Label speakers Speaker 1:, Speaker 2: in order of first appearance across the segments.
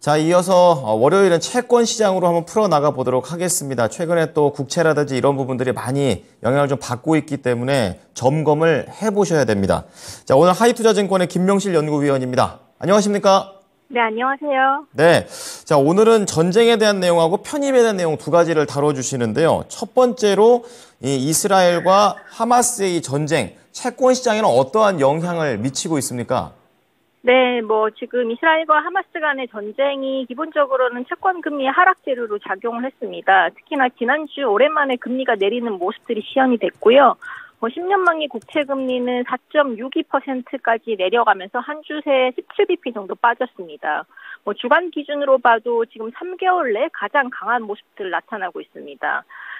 Speaker 1: 자, 이어서 월요일은 채권 시장으로 한번 풀어나가 보도록 하겠습니다. 최근에 또 국채라든지 이런 부분들이 많이 영향을 좀 받고 있기 때문에 점검을 해보셔야 됩니다. 자, 오늘 하이투자증권의 김명실 연구위원입니다. 안녕하십니까?
Speaker 2: 네, 안녕하세요.
Speaker 1: 네. 자, 오늘은 전쟁에 대한 내용하고 편입에 대한 내용 두 가지를 다뤄주시는데요. 첫 번째로 이 이스라엘과 하마스의 이 전쟁, 채권 시장에는 어떠한 영향을 미치고 있습니까?
Speaker 2: 네, 지금 이스라엘과 하마스 간의 전쟁이 기본적으로는 채권 금리의 하락 재료로 작용을 했습니다. 특히나 지난주 오랜만에 금리가 내리는 모습들이 시현이 됐고요. 10년 만기 국채 금리는 4.62%까지 내려가면서 한 주 새에 17bp 정도 빠졌습니다. 주간 기준으로 봐도 지금 3개월 내 가장 강한 모습들 나타나고 있습니다.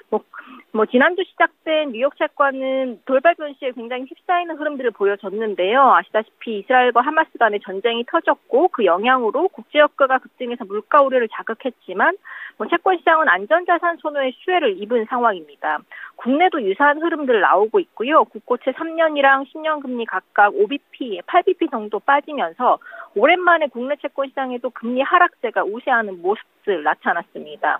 Speaker 2: 지난주 시작된 뉴욕 채권은 돌발 변수에 굉장히 휩싸이는 흐름들을 보여줬는데요. 아시다시피 이스라엘과 하마스 간의 전쟁이 터졌고 그 영향으로 국제유가가 급등해서 물가 우려를 자극했지만 채권 시장은 안전자산 선호의 수혜를 입은 상황입니다. 국내도 유사한 흐름들 나오고 있고요. 국고채 3년이랑 10년 금리 각각 5bp, 8bp 정도 빠지면서 오랜만에 국내 채권 시장에도 금리 하락세가 우세하는 모습들 나타났습니다.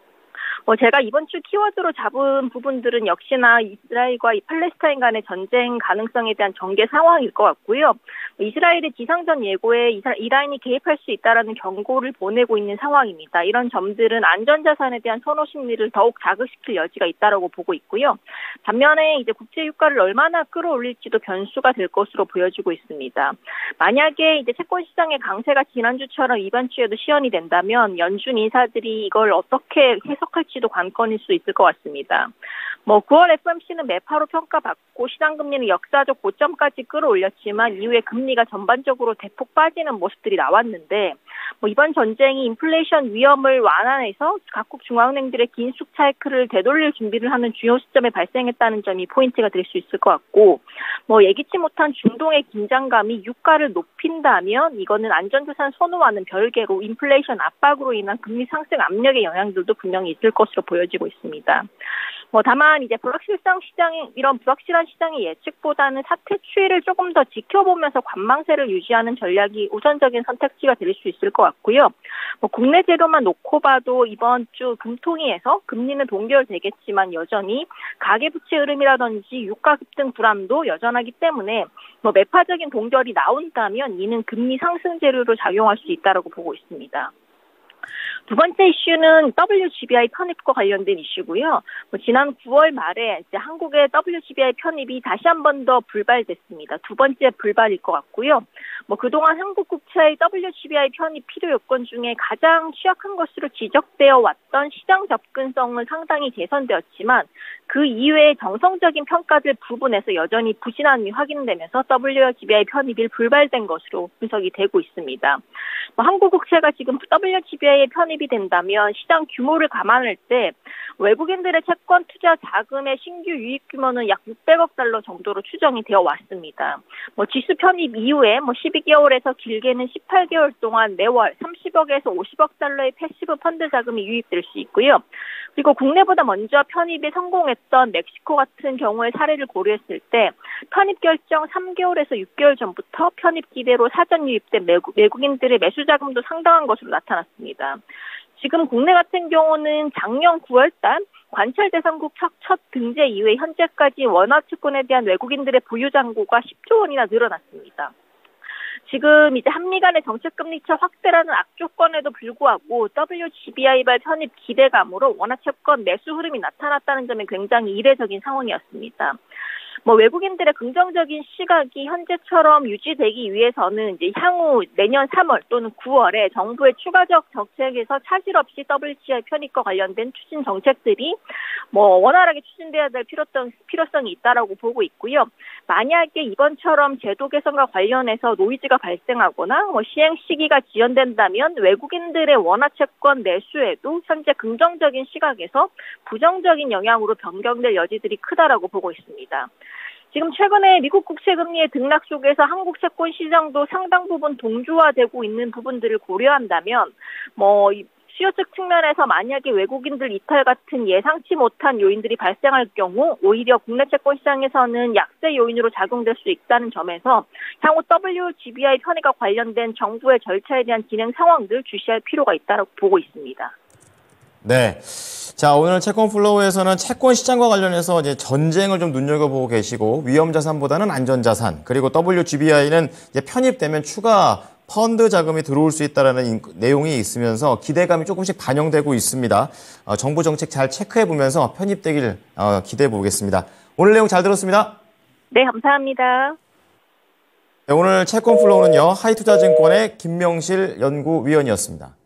Speaker 2: 제가 이번 주 키워드로 잡은 부분들은 역시나 이스라엘과 팔레스타인 간의 전쟁 가능성에 대한 전개 상황일 것 같고요. 이스라엘의 지상전 예고에 이란이 개입할 수 있다라는 경고를 보내고 있는 상황입니다. 이런 점들은 안전자산에 대한 선호 심리를 더욱 자극시킬 여지가 있다라고 보고 있고요. 반면에 이제 국제 유가를 얼마나 끌어올릴지도 변수가 될 것으로 보여지고 있습니다. 만약에 이제 채권 시장의 강세가 지난주처럼 이번 주에도 시현이 된다면 연준 인사들이 이걸 어떻게 해석할지도 관건일 수 있을 것 같습니다. 9월 FOMC는 매파로 평가받고 시장 금리는 역사적 고점까지 끌어올렸지만 이후에 금리가 전반적으로 대폭 빠지는 모습들이 나왔는데 이번 전쟁이 인플레이션 위험을 완화해서 각국 중앙은행들의 긴축 사이클을 되돌릴 준비를 하는 주요 시점에 발생했다는 점이 포인트가 될 수 있을 것 같고 예기치 못한 중동의 긴장감이 유가를 높인다면 이거는 안전자산 선호와는 별개로 인플레이션 압박으로 인한 금리 상승 압력의 영향들도 분명히 있을 것으로 보여지고 있습니다. 다만 이제 이런 불확실한 시장의 예측보다는 사태 추이를 조금 더 지켜보면서 관망세를 유지하는 전략이 우선적인 선택지가 될 수 있을 것 같고요. 국내 재료만 놓고 봐도 이번 주 금통위에서 금리는 동결되겠지만 여전히 가계부채 흐름이라든지 유가 급등 불안도 여전하기 때문에 매파적인 동결이 나온다면 이는 금리 상승 재료로 작용할 수 있다고 보고 있습니다. 두 번째 이슈는 WGBI 편입과 관련된 이슈고요. 지난 9월 말에 이제 한국의 WGBI 편입이 다시 한 번 더 불발됐습니다. 두 번째 불발일 것 같고요. 그동안 한국 국채의 WGBI 편입 필요 요건 중에 가장 취약한 것으로 지적되어 왔던 시장 접근성은 상당히 개선되었지만 그 이외의 정성적인 평가들 부분에서 여전히 부진함이 확인되면서 WGBI 편입이 불발된 것으로 분석이 되고 있습니다. 한국 국채가 지금 WGBI에 편입이 된다면 시장 규모를 감안할 때 외국인들의 채권 투자 자금의 신규 유입 규모는 약 600억 달러 정도로 추정이 되어 왔습니다. 지수 편입 이후에 12개월에서 길게는 18개월 동안 매월 30억에서 50억 달러의 패시브 펀드 자금이 유입될 수 있고요. 그리고 국내보다 먼저 편입에 성공했던 멕시코 같은 경우의 사례를 고려했을 때 편입 결정 3개월에서 6개월 전부터 편입 기대로 사전 유입된 외국인들의 매수 자금도 상당한 것으로 나타났습니다. 지금 국내 같은 경우는 작년 9월달 관철 대상국 첫 등재 이후에 현재까지 원화채권에 대한 외국인들의 보유 잔고가 10조 원이나 늘어났습니다. 지금 이제 한미 간의 정책금리차 확대라는 악조건에도 불구하고 WGBI발 편입 기대감으로 원화채권 매수 흐름이 나타났다는 점이 굉장히 이례적인 상황이었습니다. 외국인들의 긍정적인 시각이 현재처럼 유지되기 위해서는 이제 향후 내년 3월 또는 9월에 정부의 추가적 정책에서 차질 없이 WGBI 편입과 관련된 추진 정책들이 원활하게 추진돼야 될 필요성이 있다라고 보고 있고요. 만약에 이번처럼 제도 개선과 관련해서 노이즈가 발생하거나 시행 시기가 지연된다면 외국인들의 원화채권 매수에도 현재 긍정적인 시각에서 부정적인 영향으로 변경될 여지들이 크다라고 보고 있습니다. 지금 최근에 미국 국채 금리의 등락 속에서 한국 채권 시장도 상당 부분 동조화되고 있는 부분들을 고려한다면 수요 측 측면에서 만약에 외국인들 이탈 같은 예상치 못한 요인들이 발생할 경우 오히려 국내 채권 시장에서는 약세 요인으로 작용될 수 있다는 점에서 향후 WGBI 편입과 관련된 정부의 절차에 대한 진행 상황들 주시할 필요가 있다고 보고 있습니다.
Speaker 1: 네. 자, 오늘 채권 플로우에서는 채권 시장과 관련해서 이제 전쟁을 좀 눈여겨보고 계시고 위험 자산보다는 안전 자산, 그리고 WGBI는 이제 편입되면 추가 펀드 자금이 들어올 수 있다는 내용이 있으면서 기대감이 조금씩 반영되고 있습니다. 정부 정책 잘 체크해 보면서 편입되길 기대해 보겠습니다. 오늘 내용 잘 들었습니다.
Speaker 2: 네, 감사합니다.
Speaker 1: 네, 오늘 채권 플로우는요, 하이투자증권의 김명실 연구위원이었습니다.